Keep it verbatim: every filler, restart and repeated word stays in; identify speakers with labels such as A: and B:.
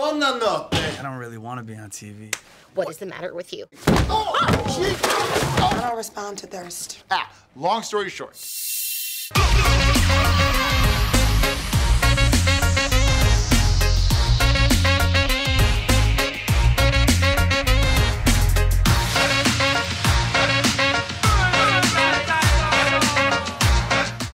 A: I don't really want to be on T V.
B: What is the matter with you?
C: Oh, I don't respond to thirst.
D: Ah, long story short.